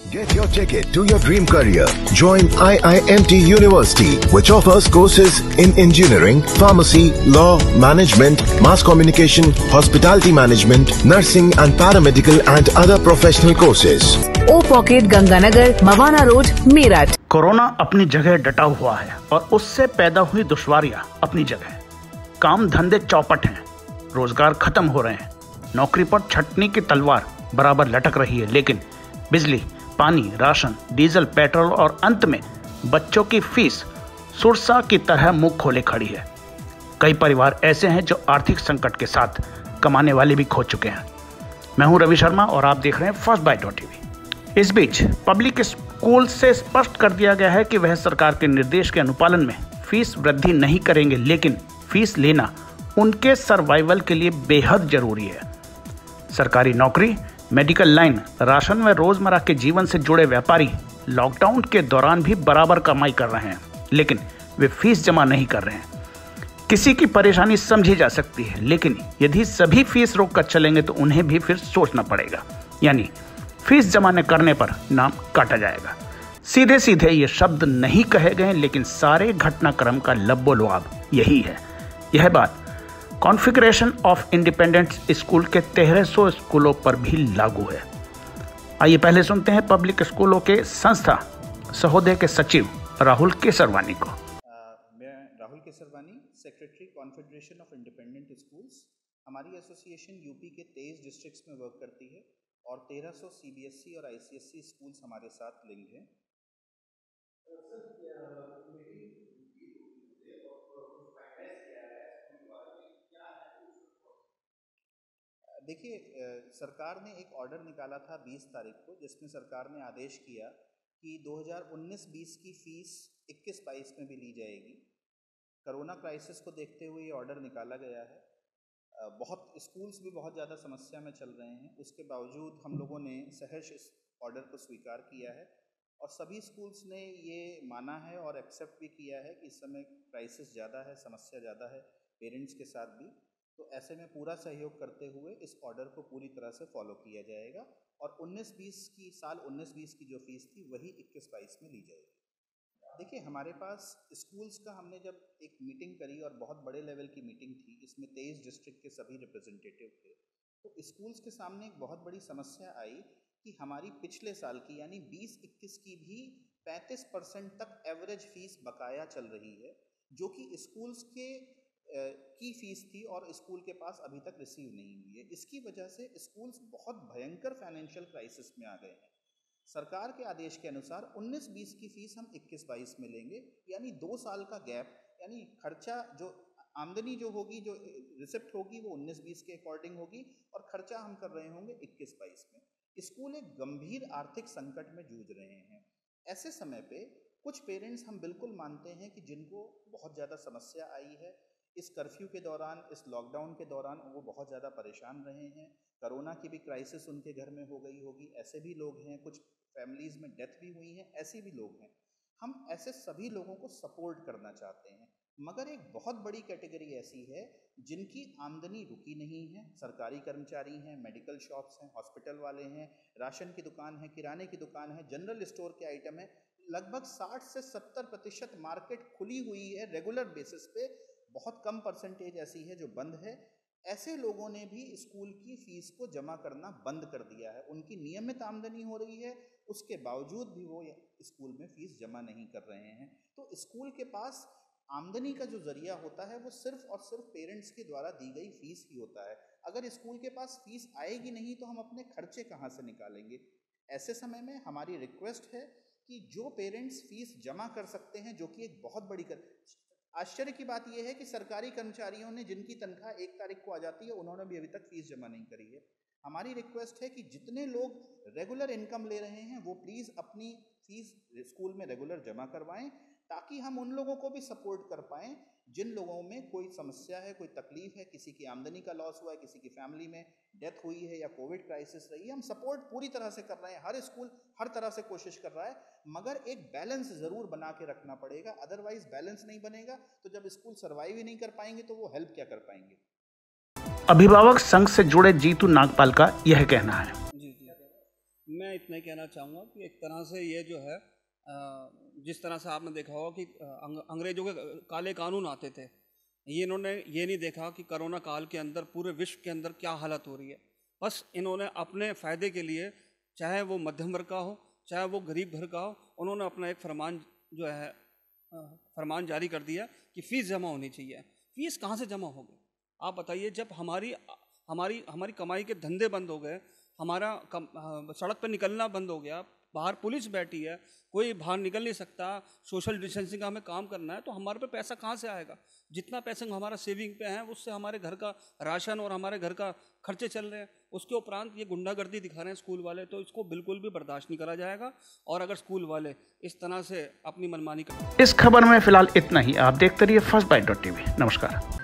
Get your ticket to your dream career. Join IIMT University, which offers courses in engineering, pharmacy, law, management, mass communication, hospitality management, nursing and paramedical and other professional courses. O Pocket Ganganagar, Mawana road, Meerut. Corona अपनी जगह डटा हुआ है और उससे पैदा हुई दुश्वारियां अपनी जगह। काम धंधे चौपट हैं, रोजगार खत्म हो रहे हैं, नौकरी पर छटनी की तलवार बराबर लटक रही है, लेकिन बिजली, पानी, राशन, डीजल, पेट्रोल और अंत में बच्चों की फीस सुरसा की तरह मुंह खोले खड़ी है। कई परिवार ऐसे हैं जो आर्थिक संकट के साथ कमाने वाले भी खो चुके हैं। मैं हूं रवि शर्मा और आप देख रहे हैं फर्स्ट बाइट टीवी। इस बीच पब्लिक स्कूल से स्पष्ट कर दिया गया है कि वह सरकार के निर्देश के अनुपालन में फीस वृद्धि नहीं करेंगे, लेकिन फीस लेना उनके सर्वाइवल के लिए बेहद जरूरी है। सरकारी नौकरी, मेडिकल लाइन, राशन व रोजमर्रा के जीवन से जुड़े व्यापारी लॉकडाउन के दौरान भी बराबर कमाई कर रहे हैं, लेकिन वे फीस जमा नहीं कर रहे हैं। किसी की परेशानी समझी जा सकती है, लेकिन यदि सभी फीस रोक कर चलेंगे तो उन्हें भी फिर सोचना पड़ेगा, यानी फीस जमा न करने पर नाम काटा जाएगा। सीधे सीधे ये शब्द नहीं कहे गए, लेकिन सारे घटनाक्रम का लब्बो-लुआब यही है। यह बात कॉन्फ़िगरेशन ऑफ इंडिपेंडेंट स्कूल के 1300 स्कूलों पर भी लागू है। आइए पहले सुनते हैं पब्लिक स्कूलों के संस्था सहोदय के सचिव राहुल केसरवानी को। मैं Rahul Kesarwani, secretary configuration of independent schools. हमारी एसोसिएशन यूपी के 23 डिस्ट्रिक्ट्स में वर्क करती है और 1300 सीबीएसई और आईसीएसई स्कूल्स हमारे साथ लिंक हैं। देखिए, सरकार ने एक ऑर्डर निकाला था 20 तारीख को, जिसमें सरकार ने आदेश किया कि 2019-20 की फ़ीस 21-22 में भी ली जाएगी। कोरोना क्राइसिस को देखते हुए ये ऑर्डर निकाला गया है। बहुत स्कूल्स भी बहुत ज़्यादा समस्या में चल रहे हैं, उसके बावजूद हम लोगों ने सहर्ष इस ऑर्डर को स्वीकार किया है और सभी स्कूल्स ने ये माना है और एक्सेप्ट भी किया है कि इस समय क्राइसिस ज़्यादा है, समस्या ज़्यादा है पेरेंट्स के साथ भी। तो ऐसे में पूरा सहयोग करते हुए इस ऑर्डर को पूरी तरह से फॉलो किया जाएगा और 19-20 की जो फीस थी वही 21-22 में ली जाएगी। देखिए, हमारे पास स्कूल्स का हमने जब एक मीटिंग करी और बहुत बड़े लेवल की मीटिंग थी, इसमें 23 डिस्ट्रिक्ट के सभी रिप्रेजेंटेटिव थे, तो स्कूल्स के सामने एक बहुत बड़ी समस्या आई कि हमारी पिछले साल की यानी 20-21 की भी 35% तक एवरेज फीस बकाया चल रही है, जो कि स्कूल्स के की फीस थी और स्कूल के पास अभी तक रिसीव नहीं हुई है। इसकी वजह से स्कूल्स बहुत भयंकर फाइनेंशियल क्राइसिस में आ गए हैं। सरकार के आदेश के अनुसार 19-20 की फीस हम 21-22 में लेंगे, यानी 2 साल का गैप, यानी खर्चा जो आमदनी जो होगी, जो रिसिप्ट होगी वो 19-20 के अकॉर्डिंग होगी और खर्चा हम कर रहे होंगे 21-22 में। स्कूल एक गंभीर आर्थिक संकट में जूझ रहे हैं। ऐसे समय पे कुछ पेरेंट्स हम बिल्कुल मानते हैं कि जिनको बहुत ज़्यादा समस्या आई है इस कर्फ्यू के दौरान, इस लॉकडाउन के दौरान, वो बहुत ज़्यादा परेशान रहे हैं। कोरोना की भी क्राइसिस उनके घर में हो गई होगी, ऐसे भी लोग हैं। कुछ फैमिलीज़ में डेथ भी हुई हैं, ऐसे भी लोग हैं। हम ऐसे सभी लोगों को सपोर्ट करना चाहते हैं, मगर एक बहुत बड़ी कैटेगरी ऐसी है जिनकी आमदनी रुकी नहीं है। सरकारी कर्मचारी हैं, मेडिकल शॉप्स हैं, हॉस्पिटल वाले हैं, राशन की दुकान है, किराने की दुकान है, जनरल स्टोर के आइटम है। लगभग 60 से 70% मार्केट खुली हुई है रेगुलर बेसिस पे, बहुत कम परसेंटेज ऐसी है जो बंद है। ऐसे लोगों ने भी स्कूल की फ़ीस को जमा करना बंद कर दिया है। उनकी नियमित आमदनी हो रही है, उसके बावजूद भी वो स्कूल में फ़ीस जमा नहीं कर रहे हैं। तो स्कूल के पास आमदनी का जो ज़रिया होता है वो सिर्फ़ और सिर्फ पेरेंट्स के द्वारा दी गई फ़ीस ही होता है। अगर स्कूल के पास फ़ीस आएगी नहीं तो हम अपने खर्चे कहाँ से निकालेंगे। ऐसे समय में हमारी रिक्वेस्ट है कि जो पेरेंट्स फ़ीस जमा कर सकते हैं, जो कि एक बहुत बड़ी आश्चर्य की बात यह है कि सरकारी कर्मचारियों ने जिनकी तनख्वाह 1 तारीख को आ जाती है, उन्होंने भी अभी तक फीस जमा नहीं करी है। हमारी रिक्वेस्ट है कि जितने लोग रेगुलर इनकम ले रहे हैं वो प्लीज़ अपनी फीस स्कूल में रेगुलर जमा करवाएं, ताकि हम उन लोगों को भी सपोर्ट कर पाएँ जिन लोगों में कोई समस्या है, कोई तकलीफ है, किसी की आमदनी का लॉस हुआ है, किसी की फैमिली में डेथ हुई है या कोविड क्राइसिस रही है। हम सपोर्ट पूरी तरह से कर रहे हैं, हर स्कूल हर तरह से कोशिश कर रहा है, मगर एक बैलेंस ज़रूर बना के रखना पड़ेगा। अदरवाइज बैलेंस नहीं बनेगा तो जब स्कूल सर्वाइव ही नहीं कर पाएंगे तो वो हेल्प क्या कर पाएंगे। अभिभावक संघ से जुड़े जीतू नागपाल का यह कहना है। मैं इतना ही कहना चाहूँगा कि एक तरह से ये जो है जिस तरह से आपने देखा होगा कि अंग्रेजों के काले कानून आते थे, इन्होंने ये नहीं देखा कि कोरोना काल के अंदर पूरे विश्व के अंदर क्या हालत हो रही है। बस इन्होंने अपने फ़ायदे के लिए, चाहे वो मध्यम वर्ग का हो चाहे वो गरीब घर का हो, उन्होंने अपना एक फरमान जारी कर दिया कि फ़ीस जमा होनी चाहिए। फ़ीस कहाँ से जमा होगी आप बताइए? जब हमारी कमाई के धंधे बंद हो गए, हमारा सड़क पर निकलना बंद हो गया, बाहर पुलिस बैठी है, कोई बाहर निकल नहीं सकता, सोशल डिस्टेंसिंग का हमें काम करना है, तो हमारे पे पैसा कहाँ से आएगा? जितना पैसा हमारा सेविंग पे है उससे हमारे घर का राशन और हमारे घर का खर्चे चल रहे हैं। उसके उपरांत ये गुंडागर्दी दिखा रहे हैं स्कूल वाले, तो इसको बिल्कुल भी बर्दाश्त नहीं करा जाएगा। और अगर स्कूल वाले इस तरह से अपनी मनमानी इस खबर में फिलहाल इतना ही। आप देखते रहिए फर्स्ट बाइट.tv। नमस्कार।